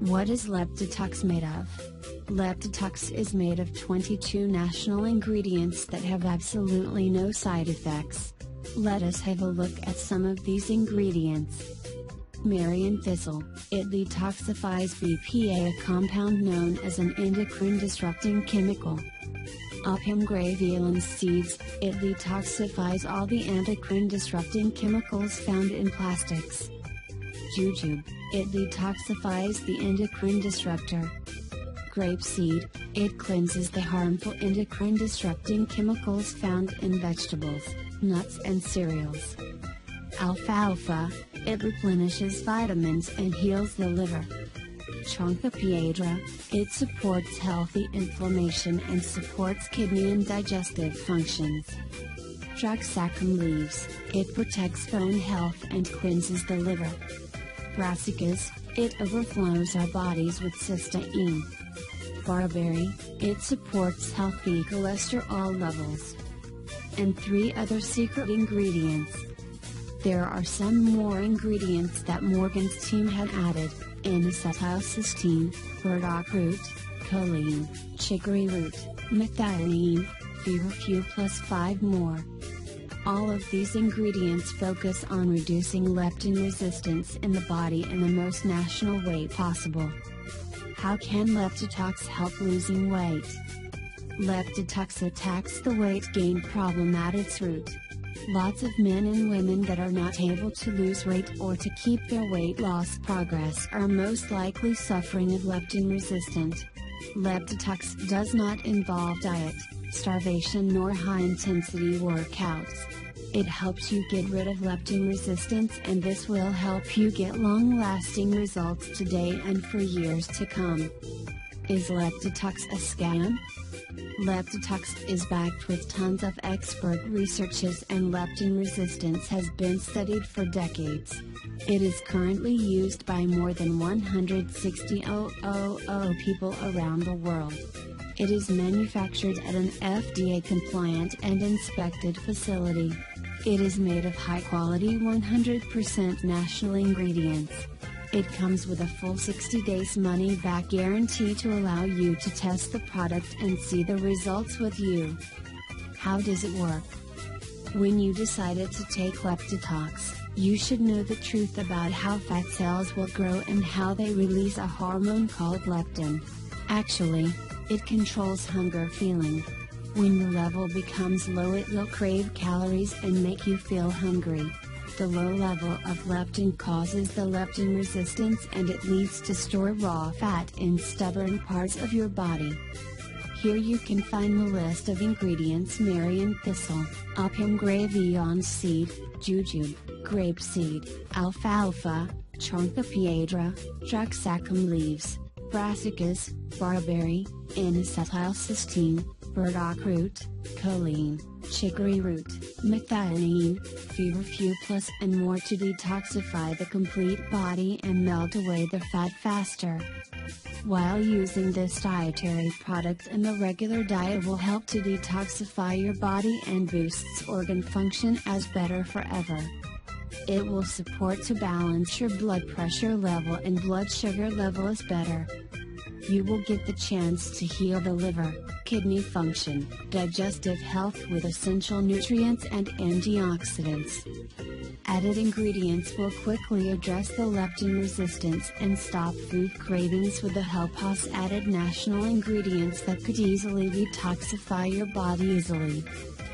What is Leptitox made of? Leptitox is made of 22 natural ingredients that have absolutely no side effects. Let us have a look at some of these ingredients. Marion thistle, it detoxifies BPA, a compound known as an endocrine-disrupting chemical. Opium gray valence seeds, it detoxifies all the endocrine-disrupting chemicals found in plastics. Jujube, it detoxifies the endocrine disruptor. Grapeseed, it cleanses the harmful endocrine-disrupting chemicals found in vegetables, nuts and cereals. Alfalfa, it replenishes vitamins and heals the liver. Chonca-piedra, it supports healthy inflammation and supports kidney and digestive functions. Draxacum leaves, it protects bone health and cleanses the liver. Brassicas, it overflows our bodies with cysteine. Barberry, it supports healthy cholesterol levels. And 3 other secret ingredients. There are some more ingredients that Morgan's team had added: N-acetylcysteine, burdock root, choline, chicory root, methionine, feverfew plus 5 more. All of these ingredients focus on reducing leptin resistance in the body in the most natural way possible. How can Leptitox help losing weight? Leptitox attacks the weight gain problem at its root. Lots of men and women that are not able to lose weight or to keep their weight loss progress are most likely suffering of leptin resistant. Leptitox does not involve diet, starvation nor high-intensity workouts. It helps you get rid of leptin resistance, and this will help you get long-lasting results today and for years to come. Is Leptitox a scam? Leptitox is backed with tons of expert researches, and leptin resistance has been studied for decades. It is currently used by more than 160,000 people around the world. It is manufactured at an FDA-compliant and inspected facility. It is made of high-quality 100% natural ingredients. It comes with a full 60 days money-back guarantee to allow you to test the product and see the results with you. How does it work? When you decided to take Leptitox, you should know the truth about how fat cells will grow and how they release a hormone called leptin. Actually, it controls hunger feeling. When the level becomes low, it will crave calories and make you feel hungry. The low level of leptin causes the leptin resistance, and it leads to store raw fat in stubborn parts of your body. Here you can find the list of ingredients: Marion thistle, opium gray valence seed, jujube, grapeseed, alfalfa, chonca-piedra, draxacum leaves, brassicas, barberry, N-acetylcysteine, burdock root, choline, chicory root, methionine, feverfew plus and more to detoxify the complete body and melt away the fat faster. While using this dietary product in the regular diet will help to detoxify your body and boosts organ function as better forever. It will support to balance your blood pressure level and blood sugar level is better. You will get the chance to heal the liver, kidney function, digestive health with essential nutrients and antioxidants. Added ingredients will quickly address the leptin resistance and stop food cravings with the help of added natural ingredients that could easily detoxify your body easily.